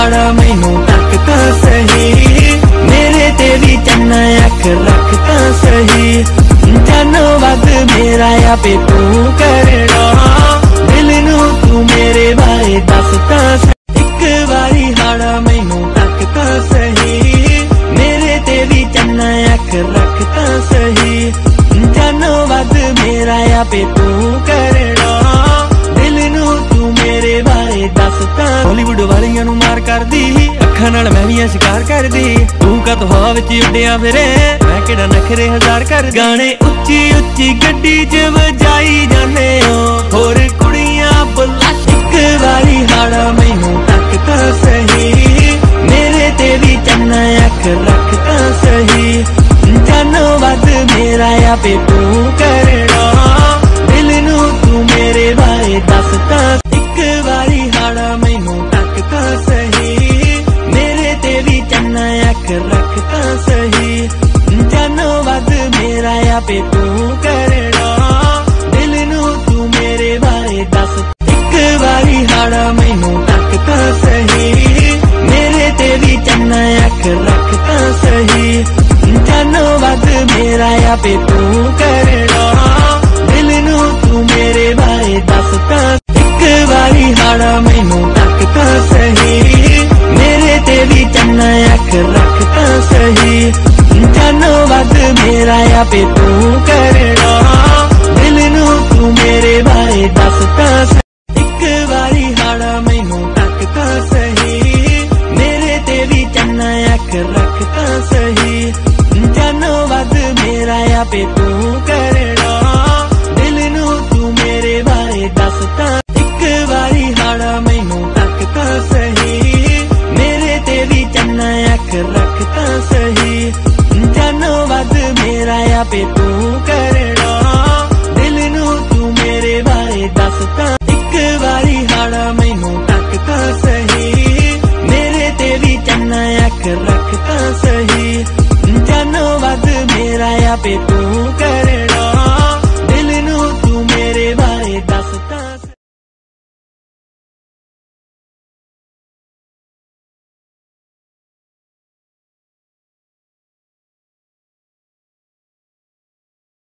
हाड़ा मैनू तक तां सही, मेरे ते भी चन्ना अख रख तां सही। जानो वध मेरा आपे तू करना, दिल नू तू मेरे बारे दस तां सही। एक बारी हाड़ा मैनू तक तां सही, मेरे ते भी चन्ना अख रख तां सही। जानो वध मेरा आपे तू करना, दिल नू तू मेरे बारे दस तां। बॉलीवुड वालियां नू मार कर दी, अखां नाल मैं भी शिकार कर दी। तू कद हवा विच उड्डिया फिरे, मैं किहड़ा नखरे हजार कर। गाने उच्ची उच्ची गड्डी च वजाई जाने हो, होर कुड़ियां बुला। एक बारी हाड़ा मैनू तक तां सही, मेरे ते भी चन्ना अख रख तां सही। जानो वध मेरा आपे तू करना, दिल नू तू मेरे बारे दस तां। एक बारी हाड़ा मैनू तक तां सही, मेरे ते भी चन्ना अख रख तां सही। जानो वध मेरा आपे तू करना, दिल नू तू मेरे बारे दस। एक बारी हाड़ा मैनू तक तां सही, मेरे ते भी चन्ना अख रख तां सही। जानो वध मेरा आपे तू करना, दिल नू तू मेरे बारे दस तां। एक बारी हाड़ा मैनू तक तां सही, मेरे ते भी चन्ना अख रख तां सही। जानो वध मेरा आपे तू करना, दिल नू तू मेरे बारे दस तां। एक बारी हाड़ा मैनू तक तां सही, मेरे ते भी चन्ना अख रख तां सही। जानो वध मेरा आपे तू करना, दिल नू तू मेरे बारे दस तां। एक बारी हाड़ा मैनू तक तां सही, मेरे ते भी चन्ना अख रख तां सही। जानो वध मेरा आपे तू करना, दिल नू तू मेरे बारे दस तां। एक बारी हाड़ा मैनू तक तां सही, मेरे ते भी चन्ना अख रख तां सही। जानो वध मेरा आपे तू